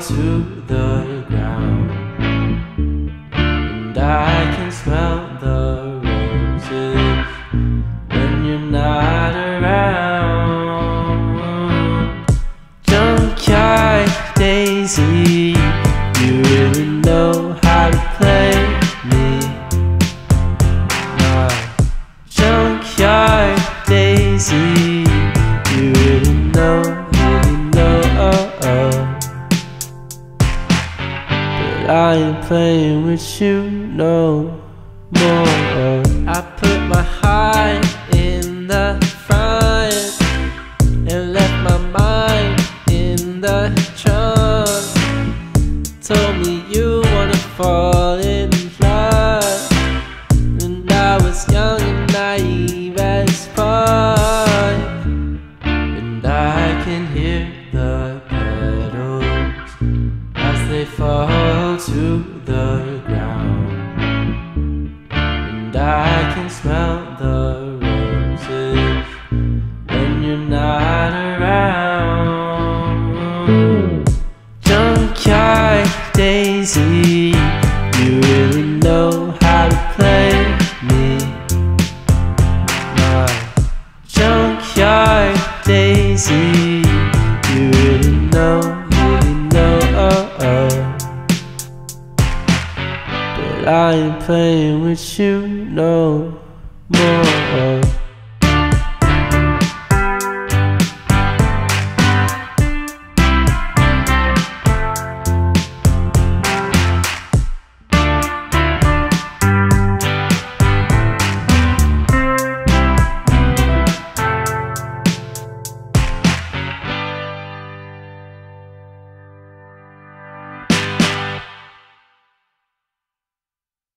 to the ground, and I can smell the roses when you're not around. Junkyard Daisy, you really know how to play me. Junkyard Daisy, you really know, but I ain't playing with you no more. I put my heart in the front and left my mind in the trunk. Told me you wanna fall in love, and I was young and naive as fuck, and I can hear the petals as they fall to the ground, and I can smell the roses when you're not around. Junkyard Daisy, you really know how to play me. Junkyard Daisy, you really know, but I ain't playing with you no more.